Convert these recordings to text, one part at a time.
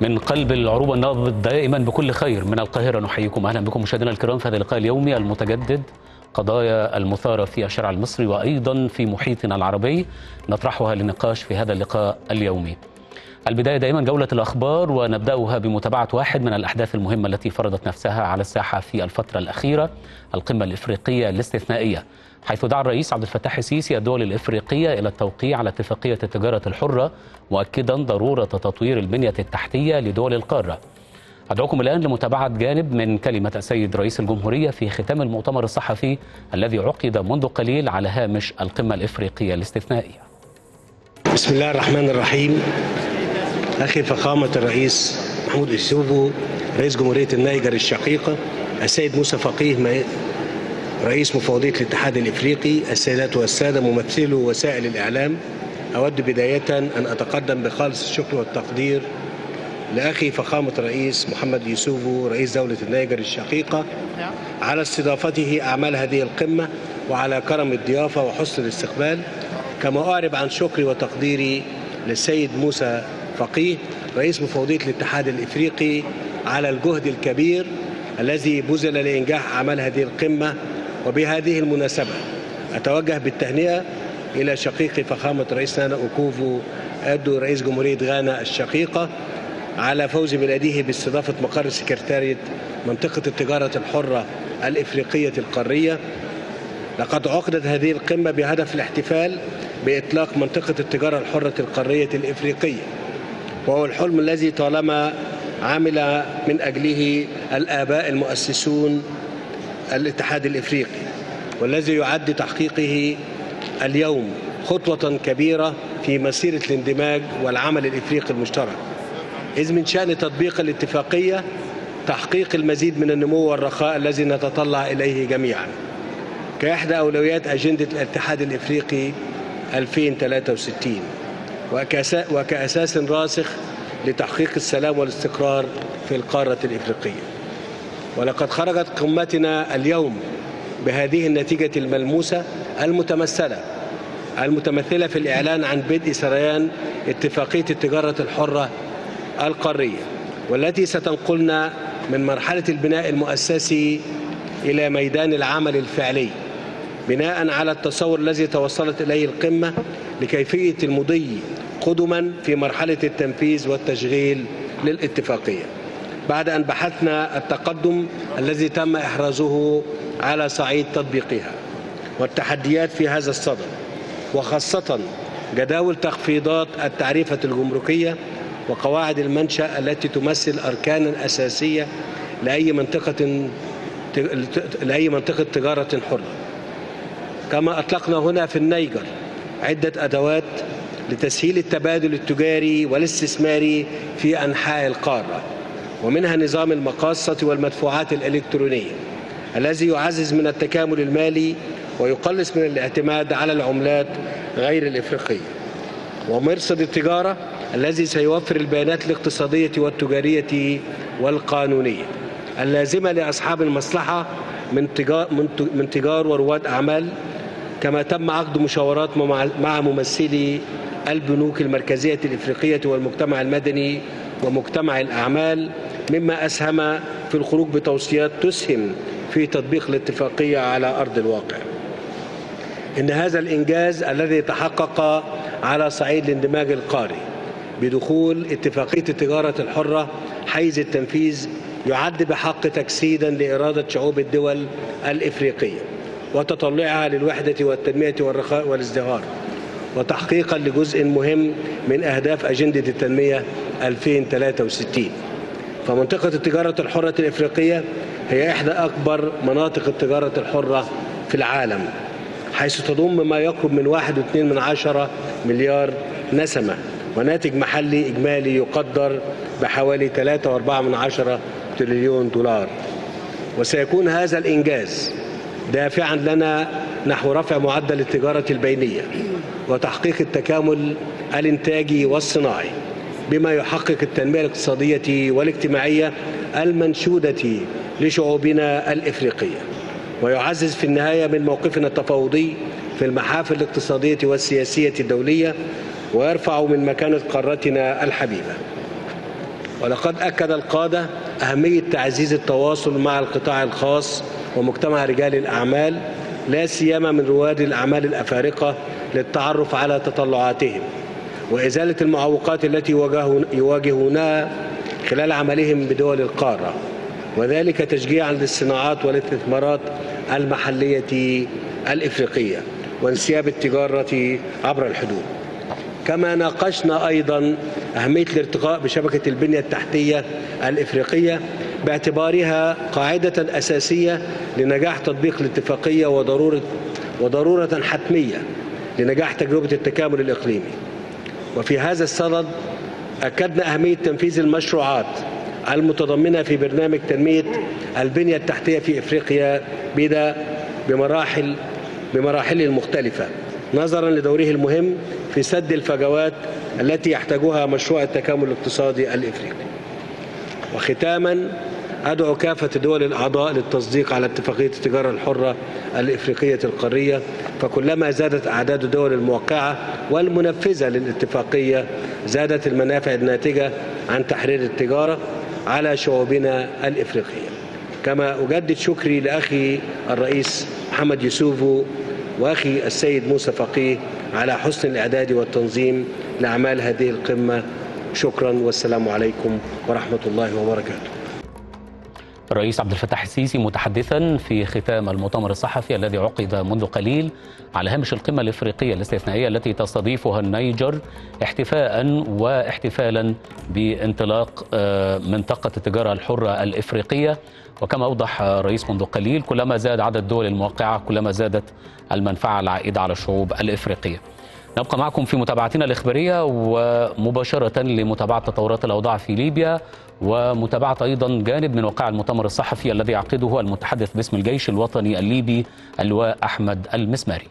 من قلب العروبة النابض دائما بكل خير من القاهرة نحييكم. أهلا بكم مشاهدينا الكرام في هذا اللقاء اليومي المتجدد، قضايا المثارة في الشارع المصري وأيضا في محيطنا العربي نطرحها للنقاش في هذا اللقاء اليومي. البداية دائما جولة الأخبار، ونبدأها بمتابعة واحد من الأحداث المهمة التي فرضت نفسها على الساحة في الفترة الأخيرة، القمة الإفريقية الاستثنائية، حيث دعا الرئيس عبد الفتاح السيسي الدول الإفريقية إلى التوقيع على اتفاقية التجارة الحرة، مؤكدا ضرورة تطوير البنية التحتية لدول القارة. أدعوكم الآن لمتابعة جانب من كلمة السيد رئيس الجمهورية في ختام المؤتمر الصحفي الذي عقد منذ قليل على هامش القمة الإفريقية الاستثنائية. بسم الله الرحمن الرحيم. أخي فخامة الرئيس محمود إيسوفو رئيس جمهورية النيجر الشقيقة، السيد موسى فقيه رئيس مفوضية الاتحاد الإفريقي، السيدات والسادة ممثلو وسائل الإعلام، أود بداية أن أتقدم بخالص الشكر والتقدير لأخي فخامة الرئيس محمد إيسوفو رئيس دولة النيجر الشقيقة على استضافته أعمال هذه القمة وعلى كرم الضيافة وحسن الاستقبال، كما أعرب عن شكري وتقديري للسيد موسى فقيه رئيس مفوضية الاتحاد الإفريقي على الجهد الكبير الذي بذل لإنجاح أعمال هذه القمة. وبهذه المناسبة أتوجه بالتهنئة إلى شقيقي فخامة رئيس نانا أكوفو أدو رئيس جمهورية غانا الشقيقة على فوز بلاده باستضافة مقر سكرتارية منطقة التجارة الحرة الإفريقية القارية. لقد عقدت هذه القمة بهدف الاحتفال بإطلاق منطقة التجارة الحرة القارية الإفريقية، وهو الحلم الذي طالما عمل من أجله الآباء المؤسسون الاتحاد الإفريقي، والذي يعد تحقيقه اليوم خطوة كبيرة في مسيرة الاندماج والعمل الإفريقي المشترك، إذ من شأن تطبيق الاتفاقية تحقيق المزيد من النمو والرخاء الذي نتطلع إليه جميعا كإحدى أولويات أجندة الاتحاد الإفريقي 2063 وكأساس راسخ لتحقيق السلام والاستقرار في القارة الإفريقية. ولقد خرجت قمتنا اليوم بهذه النتيجة الملموسة المتمثلة في الإعلان عن بدء سريان اتفاقية التجارة الحرة القارية، والتي ستنقلنا من مرحلة البناء المؤسسي إلى ميدان العمل الفعلي، بناء على التصور الذي توصلت إليه القمة لكيفية المضي قدما في مرحلة التنفيذ والتشغيل للاتفاقية، بعد أن بحثنا التقدم الذي تم إحرازه على صعيد تطبيقها والتحديات في هذا الصدد، وخاصة جداول تخفيضات التعريفة الجمركية وقواعد المنشأ التي تمثل أركانا أساسية لأي منطقة تجارة حرة. كما أطلقنا هنا في النيجر عدة أدوات لتسهيل التبادل التجاري والاستثماري في أنحاء القارة، ومنها نظام المقاصة والمدفوعات الإلكترونية الذي يعزز من التكامل المالي ويقلص من الاعتماد على العملات غير الإفريقية، ومرصد التجارة الذي سيوفر البيانات الاقتصادية والتجارية والقانونية اللازمة لأصحاب المصلحة من تجار ورواد أعمال. كما تم عقد مشاورات مع ممثلي البنوك المركزية الإفريقية والمجتمع المدني ومجتمع الأعمال، مما أسهم في الخروج بتوصيات تسهم في تطبيق الاتفاقية على أرض الواقع. إن هذا الإنجاز الذي تحقق على صعيد الاندماج القاري بدخول اتفاقية التجارة الحرة حيز التنفيذ يعد بحق تجسيدا لإرادة شعوب الدول الإفريقية وتطلعها للوحدة والتنمية والرخاء والازدهار، وتحقيقا لجزء مهم من أهداف أجندة التنمية 2063. فمنطقة التجارة الحرة الإفريقية هي إحدى أكبر مناطق التجارة الحرة في العالم، حيث تضم ما يقرب من 1.2 مليار نسمة وناتج محلي إجمالي يقدر بحوالي 3.4 تريليون دولار. وسيكون هذا الإنجاز دافعا لنا نحو رفع معدل التجارة البينية وتحقيق التكامل الإنتاجي والصناعي، بما يحقق التنمية الاقتصادية والاجتماعية المنشودة لشعوبنا الإفريقية، ويعزز في النهاية من موقفنا التفاوضي في المحافل الاقتصادية والسياسية الدولية، ويرفع من مكانة قارتنا الحبيبة. ولقد أكد القادة أهمية تعزيز التواصل مع القطاع الخاص ومجتمع رجال الأعمال، لا سيما من رواد الأعمال الأفارقة، للتعرف على تطلعاتهم وإزالة المعوقات التي يواجهونها خلال عملهم بدول القارة، وذلك تشجيعا للصناعات والاستثمارات المحلية الإفريقية وانسياب التجارة عبر الحدود. كما ناقشنا أيضا أهمية الارتقاء بشبكة البنية التحتية الإفريقية باعتبارها قاعدة أساسية لنجاح تطبيق الاتفاقية وضرورة حتمية لنجاح تجربة التكامل الإقليمي. وفي هذا الصدد أكدنا أهمية تنفيذ المشروعات المتضمنة في برنامج تنمية البنية التحتية في إفريقيا بمراحله المختلفة، نظرا لدوره المهم في سد الفجوات التي يحتاجها مشروع التكامل الاقتصادي الإفريقي. وختاما أدعو كافة دول الأعضاء للتصديق على اتفاقية التجارة الحرة الإفريقية القارية، فكلما زادت أعداد الدول الموقعة والمنفذة للاتفاقية زادت المنافع الناتجة عن تحرير التجارة على شعوبنا الإفريقية. كما أجدد شكري لأخي الرئيس محمد يوسوفو وأخي السيد موسى فقيه على حسن الإعداد والتنظيم لأعمال هذه القمة. شكرا والسلام عليكم ورحمة الله وبركاته. الرئيس عبد الفتاح السيسي متحدثا في ختام المؤتمر الصحفي الذي عقد منذ قليل على هامش القمة الإفريقية الاستثنائية التي تستضيفها النيجر احتفالا بانطلاق منطقة التجارة الحرة الإفريقية. وكما أوضح الرئيس منذ قليل، كلما زاد عدد الدول الموقعة كلما زادت المنفعة العائدة على الشعوب الإفريقية. نبقى معكم في متابعتنا الإخبارية ومباشرة لمتابعة تطورات الأوضاع في ليبيا ومتابعة أيضا جانب من وقائع المؤتمر الصحفي الذي يعقده المتحدث باسم الجيش الوطني الليبي اللواء أحمد المسماري.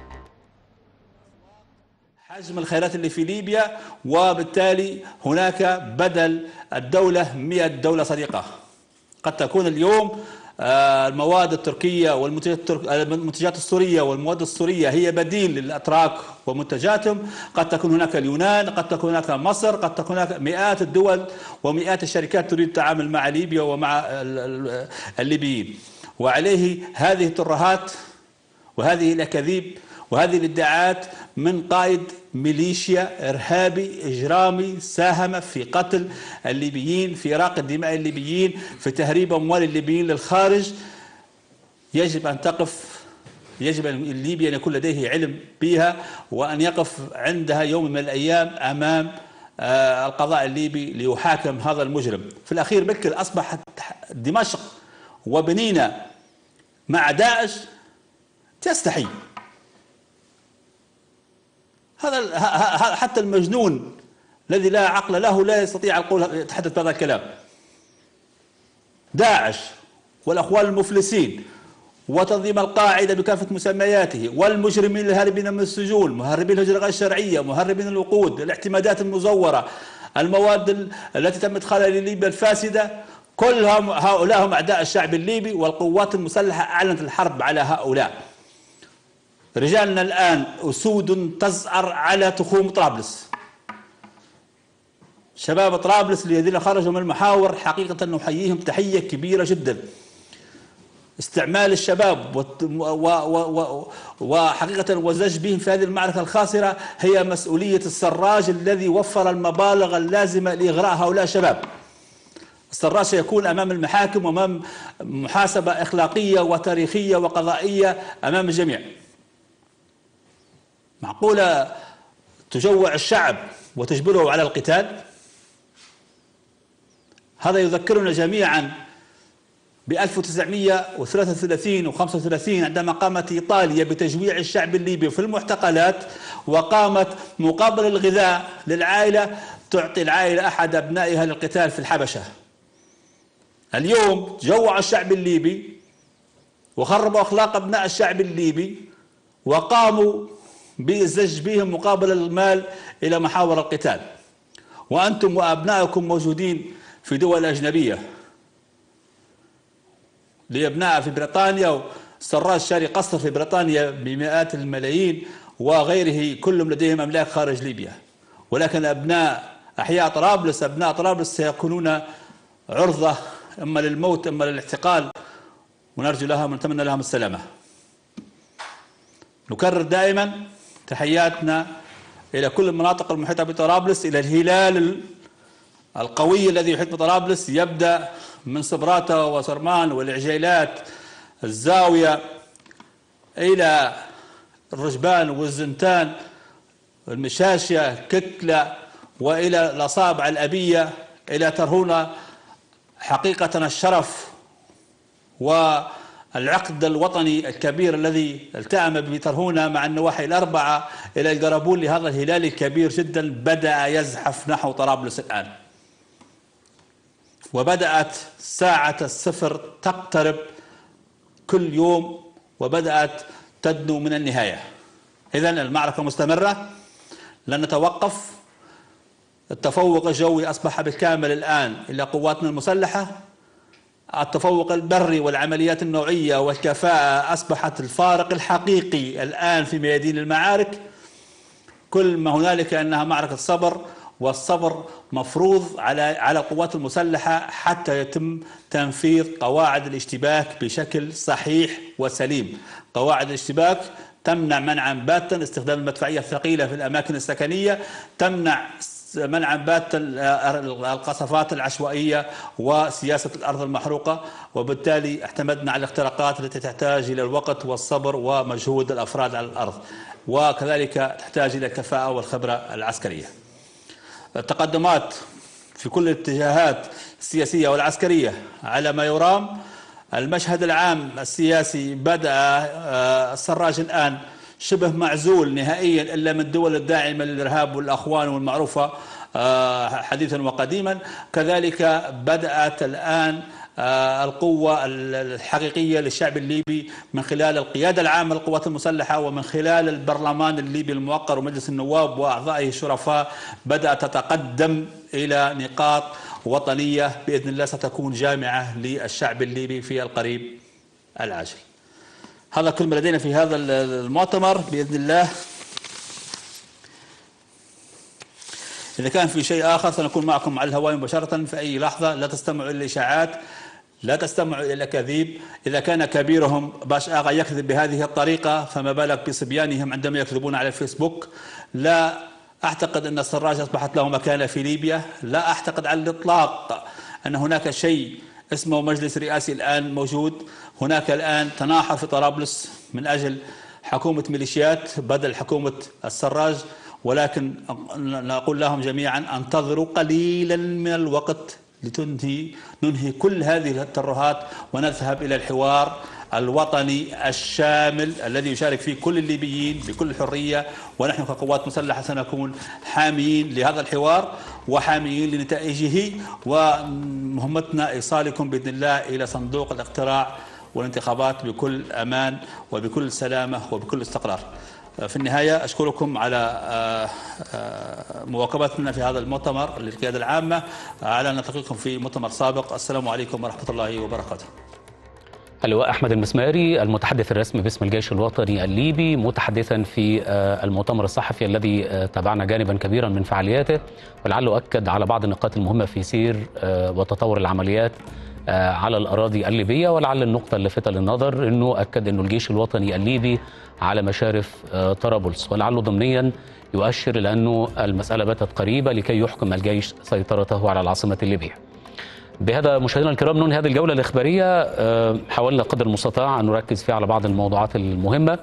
حجم الخيرات اللي في ليبيا، وبالتالي هناك بدل الدولة 100 دولة صديقة. قد تكون اليوم المواد التركية والمنتجات السورية والمواد السورية هي بديل للأتراك ومنتجاتهم. قد تكون هناك اليونان، قد تكون هناك مصر، قد تكون هناك مئات الدول ومئات الشركات تريد التعامل مع ليبيا ومع الليبيين. وعليه هذه الترهات وهذه الأكاذيب وهذه الادعاءات من قائد ميليشيا إرهابي إجرامي ساهم في قتل الليبيين، في إراقة دماء الليبيين، في تهريب أموال الليبيين للخارج. يجب أن تقف، يجب أن ليبيا أن يكون لديه علم بها وأن يقف عندها يوم من الأيام أمام القضاء الليبي ليحاكم هذا المجرم. في الأخير بكر أصبحت دمشق وبنينة مع داعش تستحي. هذا حتى المجنون الذي لا عقل له لا يستطيع القول يتحدث بهذا الكلام. داعش والأخوان المفلسين وتنظيم القاعدة بكافة مسمياته والمجرمين الهاربين من السجون، مهربين الهجرة غير الشرعية، مهربين الوقود، الاعتمادات المزورة، المواد التي تم إدخالها لليبيا الفاسدة، كلهم هؤلاء هم أعداء الشعب الليبي، والقوات المسلحة أعلنت الحرب على هؤلاء. رجالنا الآن أسود تزأر على تخوم طرابلس. شباب طرابلس الذين خرجوا من المحاور حقيقة نحييهم تحية كبيرة جدا. استعمال الشباب وحقيقة وزج بهم في هذه المعركة الخاسرة هي مسؤولية السراج الذي وفر المبالغ اللازمة لإغراء هؤلاء الشباب. السراج سيكون أمام المحاكم وأمام محاسبة أخلاقية وتاريخية وقضائية أمام الجميع. معقولة تجوع الشعب وتجبره على القتال؟ هذا يذكرنا جميعا ب 1933 و35 عندما قامت إيطاليا بتجويع الشعب الليبي في المعتقلات، وقامت مقابل الغذاء للعائلة تعطي العائلة أحد أبنائها للقتال في الحبشة. اليوم جوع الشعب الليبي وخربوا أخلاق أبناء الشعب الليبي وقاموا بالزج بهم مقابل المال إلى محاور القتال، وأنتم وأبنائكم موجودين في دول أجنبية. لأبناء في بريطانيا، والسراج شاري قصر في بريطانيا بمئات الملايين، وغيره كلهم لديهم أملاك خارج ليبيا. ولكن أبناء أحياء طرابلس، أبناء طرابلس سيكونون عرضة إما للموت إما للاعتقال، ونرجو لهم ونتمنى لهم السلامة. نكرر دائما تحياتنا إلى كل المناطق المحيطة بطرابلس، إلى الهلال القوي الذي يحيط بطرابلس، يبدأ من صبراتة وسرمان والعجيلات الزاوية إلى الرجبان والزنتان المشاشية كتلة وإلى الأصابع الأبية إلى ترهونة. حقيقة الشرف والعقد الوطني الكبير الذي التأم بترهونة مع النواحي الأربعة إلى القربون لهذا الهلال الكبير جدا بدأ يزحف نحو طرابلس الآن، وبدأت ساعة الصفر تقترب كل يوم وبدأت تدنو من النهاية. إذن المعركة مستمرة، لن نتوقف. التفوق الجوي أصبح بالكامل الآن إلى قواتنا المسلحة. التفوق البري والعمليات النوعية والكفاءة أصبحت الفارق الحقيقي الآن في ميادين المعارك. كل ما هنالك أنها معركة صبر، والصبر مفروض على القوات المسلحة حتى يتم تنفيذ قواعد الاشتباك بشكل صحيح وسليم. قواعد الاشتباك تمنع منعا باتا استخدام المدفعية الثقيلة في الأماكن السكنية، تمنع منعا باتا القصفات العشوائية وسياسة الأرض المحروقة، وبالتالي اعتمدنا على الاختراقات التي تحتاج إلى الوقت والصبر ومجهود الأفراد على الأرض، وكذلك تحتاج إلى الكفاءة والخبرة العسكرية. التقدمات في كل الاتجاهات السياسية والعسكرية على ما يرام. المشهد العام السياسي بدأ السراج الآن شبه معزول نهائيا إلا من الدول الداعمة للإرهاب والأخوان والمعروفة حديثا وقديما. كذلك بدأت الآن القوة الحقيقية للشعب الليبي من خلال القيادة العامة للقوات المسلحة ومن خلال البرلمان الليبي الموقر ومجلس النواب وأعضائه الشرفاء، بدأت تتقدم إلى نقاط وطنية بإذن الله ستكون جامعة للشعب الليبي في القريب العاجل. هذا كل ما لدينا في هذا المؤتمر بإذن الله. إذا كان في شيء آخر سنكون معكم على الهواء مباشرة في أي لحظة. لا تستمعوا إلى الإشاعات، لا تستمعوا إلى الأكاذيب. إذا كان كبيرهم باش آغا يكذب بهذه الطريقة فما بالك بصبيانهم عندما يكذبون على الفيسبوك. لا أعتقد أن السراج أصبحت له مكانة في ليبيا. لا أعتقد على الإطلاق أن هناك شيء اسمه مجلس رئاسي الآن موجود. هناك الآن تناحر في طرابلس من أجل حكومة ميليشيات بدل حكومة السراج، ولكن نقول لهم جميعا انتظروا قليلا من الوقت ننهي كل هذه الترهات ونذهب إلى الحوار الوطني الشامل الذي يشارك فيه كل الليبيين بكل حرية. ونحن كقوات مسلحة سنكون حاميين لهذا الحوار وحاميين لنتائجه، ومهمتنا إيصالكم بإذن الله إلى صندوق الاقتراع والانتخابات بكل أمان وبكل سلامة وبكل استقرار. في النهاية أشكركم على مواكبتنا في هذا المؤتمر للقيادة العامة. على أن نلتقيكم في مؤتمر سابق. السلام عليكم ورحمة الله وبركاته. اللواء أحمد المسماري المتحدث الرسمي باسم الجيش الوطني الليبي، متحدثا في المؤتمر الصحفي الذي تابعنا جانبا كبيرا من فعالياته، ولعله أكد على بعض النقاط المهمة في سير وتطور العمليات على الأراضي الليبية. ولعل النقطة اللافتة للنظر أنه أكد أنه الجيش الوطني الليبي على مشارف طرابلس، ولعله ضمنيا يؤشر إلى أنه المسألة باتت قريبة لكي يحكم الجيش سيطرته على العاصمة الليبية. بهذا مشاهدينا الكرام ننهي هذه الجولة الإخبارية. حاولنا قدر المستطاع أن نركز فيها على بعض الموضوعات المهمة،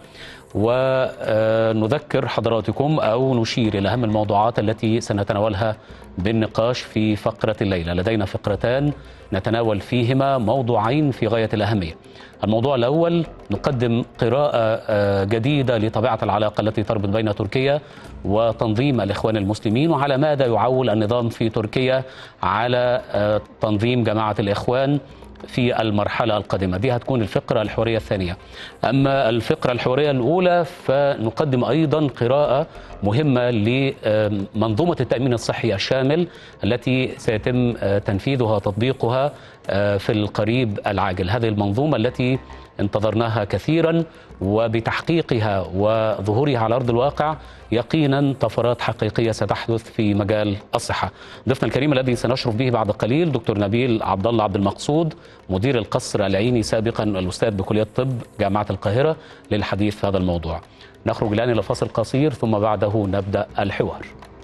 ونذكر حضراتكم أو نشير إلى أهم الموضوعات التي سنتناولها بالنقاش في فقرة الليلة. لدينا فقرتان نتناول فيهما موضوعين في غاية الأهمية. الموضوع الأول نقدم قراءة جديدة لطبيعة العلاقة التي تربط بين تركيا وتنظيم الإخوان المسلمين، وعلى ماذا يعول النظام في تركيا على تنظيم جماعة الإخوان في المرحلة القادمة. دي هتكون الفقرة الحوارية الثانية. أما الفقرة الحوارية الأولى فنقدم أيضا قراءة مهمة لمنظومة التأمين الصحي الشامل التي سيتم تنفيذها وتطبيقها في القريب العاجل. هذه المنظومة التي انتظرناها كثيرا، وبتحقيقها وظهورها على أرض الواقع يقينا طفرات حقيقية ستحدث في مجال الصحة. ضيفنا الكريم الذي سنشرف به بعد قليل دكتور نبيل عبد الله عبد المقصود، مدير القصر العيني سابقا، الأستاذ بكلية الطب جامعة القاهرة، للحديث في هذا الموضوع. نخرج الآن إلى فاصل قصير ثم بعده نبدأ الحوار.